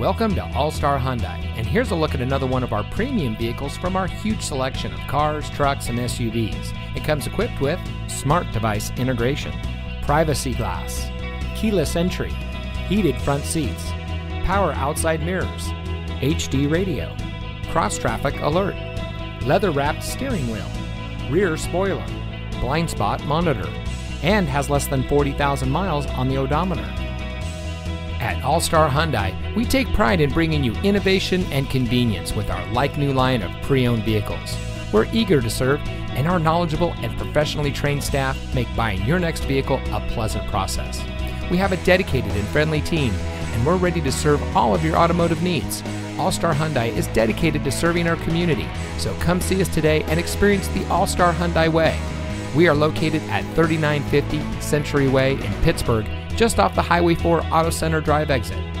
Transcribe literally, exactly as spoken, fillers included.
Welcome to All-Star Hyundai, and here's a look at another one of our premium vehicles from our huge selection of cars, trucks, and S U Vs. It comes equipped with smart device integration, privacy glass, keyless entry, heated front seats, power outside mirrors, H D radio, cross-traffic alert, leather-wrapped steering wheel, rear spoiler, blind spot monitor, and has less than forty thousand miles on the odometer. At All-Star Hyundai, we take pride in bringing you innovation and convenience with our like-new line of pre-owned vehicles. We're eager to serve, and our knowledgeable and professionally trained staff make buying your next vehicle a pleasant process. We have a dedicated and friendly team, and we're ready to serve all of your automotive needs. All-Star Hyundai is dedicated to serving our community, so come see us today and experience the All-Star Hyundai way. We are located at thirty-nine fifty Century Way in Pittsburgh, just off the Highway four Auto Center Drive exit.